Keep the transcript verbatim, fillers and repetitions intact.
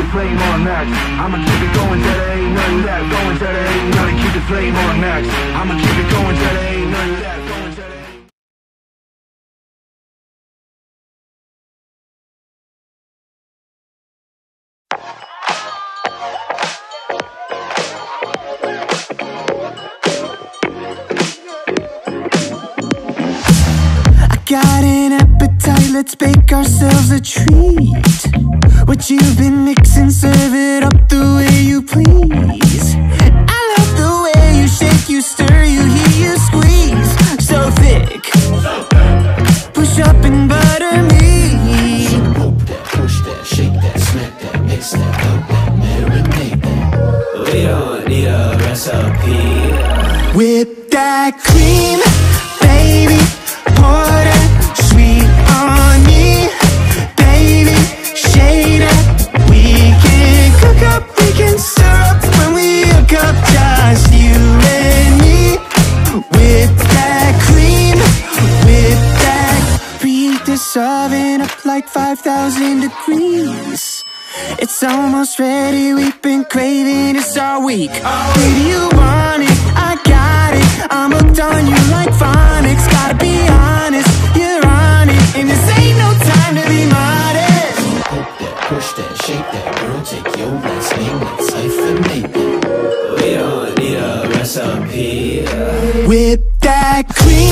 the flame on max. I'ma keep it going till there ain't none of that. Going till there ain't none. Keep the flame on max. I'ma keep it going till there ain't none of that. Going till there ain't. Got an appetite, let's bake ourselves a treat. What you've been mixing, serve it up the way you please. I love the way you shake, you stir, you heat, you squeeze. So thick, push up and butter me. So poke that, push that, shake that, smack that, mix that, help that, marinate that. We don't need a recipe. Whip that cream, baby. Pour that sweet on me, baby. Shade it. We can cook up, we can stir up when we hook up, just you and me. With that cream, with that. Preheat this oven up like five thousand degrees. It's almost ready, we've been craving this all week. Baby, you want it, I got it. I'm hooked on you like phonics. Gotta be honest, you're on it, and this ain't no time to be modest. Poke that, push that, shake that, girl, take your last name, let's hyphenate that. We don't need a recipe. Whip that cream.